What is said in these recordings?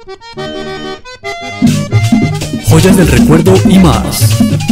Joyas del recuerdo y más.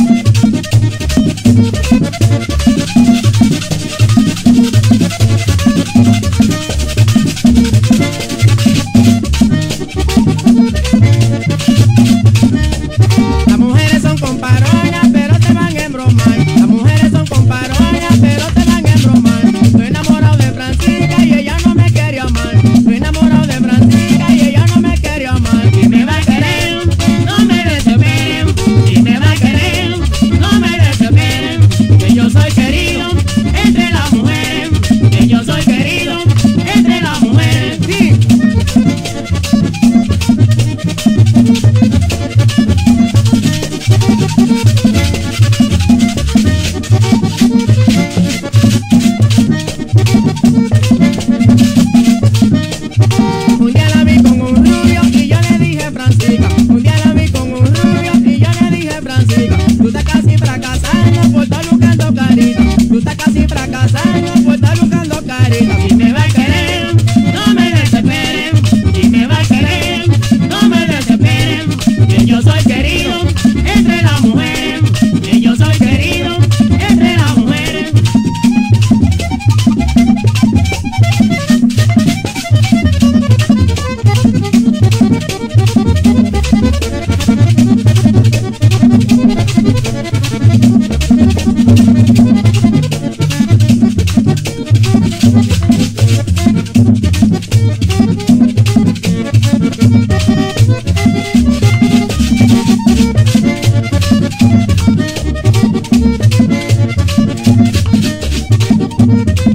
Las mujeres son comparoñas, pero te van a embromar. Las mujeres son comparoñas, pero te van a embromar. Estoy enamorado de Francisca y ella no me quiere amar. Estoy enamorado de Francisca y ella no me quiere amar. Y me va a querer, no me desesperen. Y me va a querer, no me desesperen. Que yo soy querido entre las mujeres. Que yo soy querido entre las mujeres. Sí. Un día la vi con un rubio y yo le dije Francisca. Un día la vi con un rubio y yo le dije Francisca. Tú estás casi fracasando por estar buscando carita. Tú estás casi fracasando por estar buscando carita. Y me va a querer, no me desesperen. Y me va a querer, no me desesperen. Que yo soy querido entre las mujeres. Que yo soy querido entre las mujeres.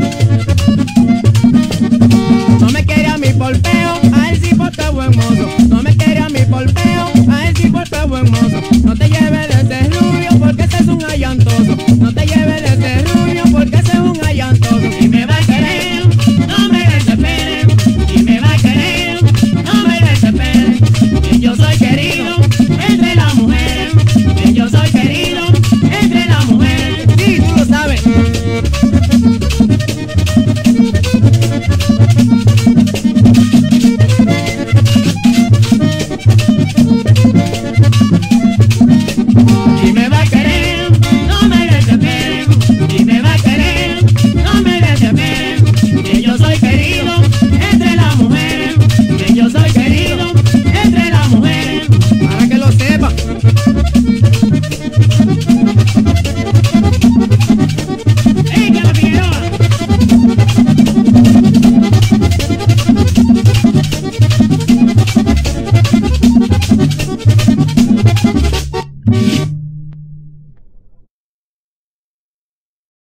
No me quiere a mí por feo, a él sí por este buen mozo.